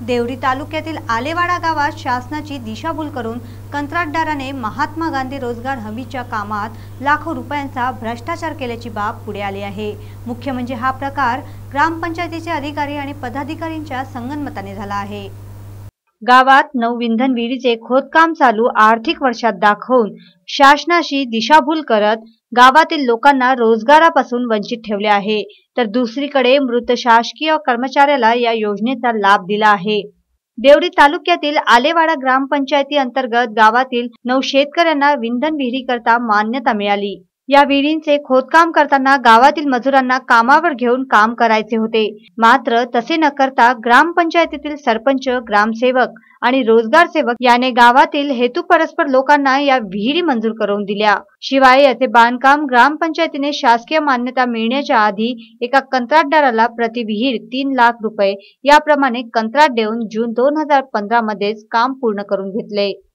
देवरी तालुक्यातील आलेवाडा गावात शासनाची दिशाभूल करून कंत्राटदाराने महात्मा गांधी रोजगार हमीच्या कामात लाखो रुपयांचा भ्रष्टाचार केल्याची बाब पुढे आली आहे। मुख्य म्हणजे हा प्रकार ग्रामपंचायतीचे अधिकारी आणि पदाधिकाऱ्यांच्या संगनमताने झाला आहे। गावात नवविंधन विहिरीचे खोदकाम चालू आर्थिक वर्षात दाखवून शासनाशी दिशाभूल करत गावातील लोकांना रोजगारापासून वंचित ठेवले आहे, तर दुसरीकडे मृत शासकीय कर्मचाऱ्याला या योजनेचा लाभ दिला आहे। देवरी तालुक्यातील आलेवाडा ग्रामपंचायती अंतर्गत गावातील 9 शेतकऱ्यांना विंधन विहिरीकरता मान्यता मिळाली। या विहिरींचे खोदकाम करताना गावातील मजुरांना कामावर घेऊन काम करायचे होते, मात्र तसे न करता ग्रामपंचायतीतील सरपंच, ग्रामसेवक आणि रोजगार सेवक याने गावातील हेतुपरस्पर लोकांना या विहिरी मंजूर करून दिल्या। शिवाय याचे बांधकाम ग्रामपंचायतीने शासकीय मान्यता मिळण्याच्या आधी एका कंत्राटदाराला प्रति विहीर 3 लाख रुपये याप्रमाणे कंत्राट देऊन जून 2015 मध्येच काम पूर्ण करून घेतले।